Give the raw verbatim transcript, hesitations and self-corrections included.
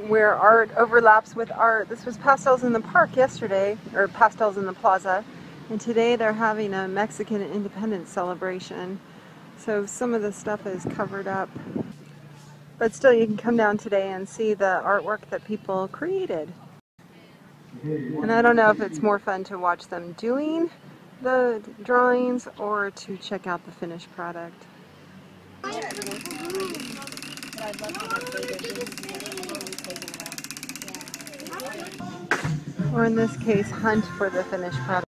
where art overlaps with art. This was Pastels in the Park yesterday, or Pastels in the Plaza, and today they're having a Mexican independence celebration. So some of the stuff is covered up. But still, you can come down today and see the artwork that people created. And I don't know if it's more fun to watch them doing the drawings or to check out the finished product. Or in this case, hunt for the finished product.